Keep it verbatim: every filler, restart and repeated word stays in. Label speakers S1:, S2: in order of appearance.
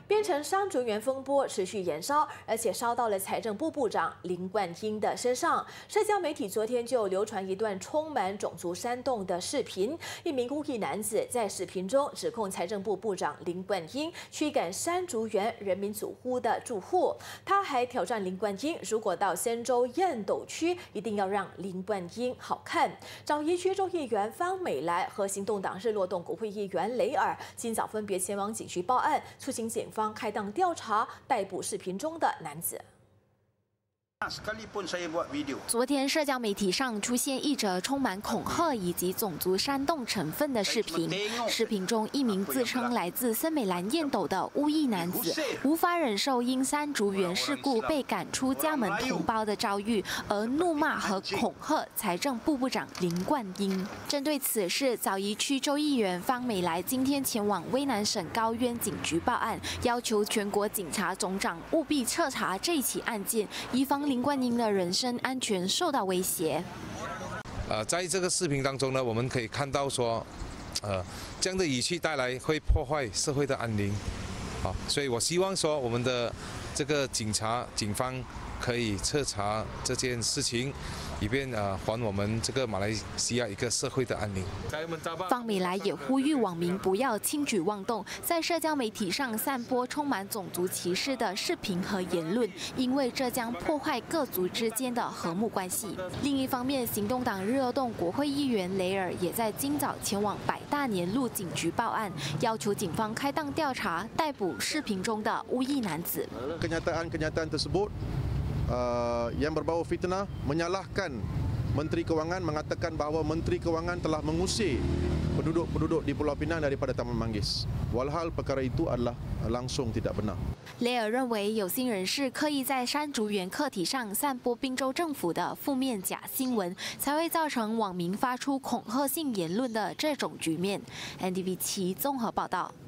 S1: 编程伤竹园风波持续延烧，而且烧到了财政部部长林冠英的身上。社交媒体昨天就流传一段充满种族煽动的视频，一名乌裔男子在视频中指控财政部部长林冠英驱赶山竹园人民组屋的住户。他还挑战林冠英，如果到仙州燕斗区，一定要让林冠英好看。长宜区州议员方美来和行动党日落洞国会议员雷尔今早分别前往警局报案，促请警方开档调查，逮捕视频中的男子。
S2: 昨天，社交媒体上出现一则充满恐吓以及种族煽动成分的视频。视频中，一名自称来自森美兰燕斗的乌裔男子，无法忍受因山竹园事故被赶出家门同胞的遭遇，而怒骂和恐吓财政部部长林冠英。针对此事，枣宜区州议员方美来今天前往威南省高渊警局报案，要求全国警察总长务必彻查这起案件，以防 林冠英的人身安全受到威胁。
S3: 呃，在这个视频当中呢，我们可以看到说，呃，这样的语气带来会破坏社会的安宁，好，所以我希望说我们的这个警察警方可以彻查这件事情，以便呃还我们这个马来西亚一个社会的安宁。
S2: 方美来也呼吁网民不要轻举妄动，在社交媒体上散播充满种族歧视的视频和言论，因为这将破坏各族之间的和睦关系。另一方面，行动党日落洞国会议员雷尔也在今早前往百大年路警局报案，要求警方开档调查，逮捕视频中的乌裔男子。
S4: Kenyataan-kenyataan tersebut Uh, yang berbau fitnah menyalahkan Menteri Kewangan, mengatakan bahawa Menteri Kewangan telah mengusir penduduk-penduduk di Pulau Pinang daripada Taman Manggis. Walhal perkara itu adalah langsung tidak benar.
S2: 雷尔认为，有心人士刻意在山竹园课题上散播宾州政府的负面假新闻，才会造成网民发出恐吓性言论的这种局面。N D V 七综合报道。